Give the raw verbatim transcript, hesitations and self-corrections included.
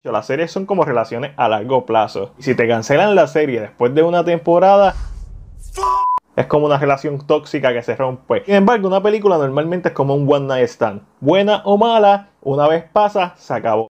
Las series son como relaciones a largo plazo. Y si te cancelan la serie después de una temporada, es como una relación tóxica que se rompe. Sin embargo, una película normalmente es como un one night stand. Buena o mala, una vez pasa, se acabó.